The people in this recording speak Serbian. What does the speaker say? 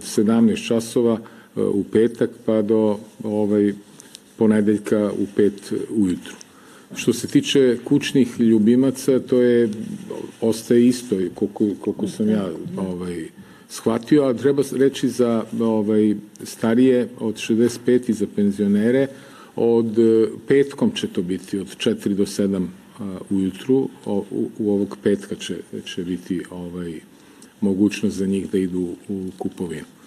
17 časova u petak pa do ponedeljka u 5 ujutru. Što se tiče kućnih ljubimaca, to ostaje isto koliko sam ja shvatio, a treba reći za starije od 65 i za penzionere, od petkom će to biti, od 4 do 7 ujutru, u ovog petka će biti mogućnost za njih da idu u kupovinu.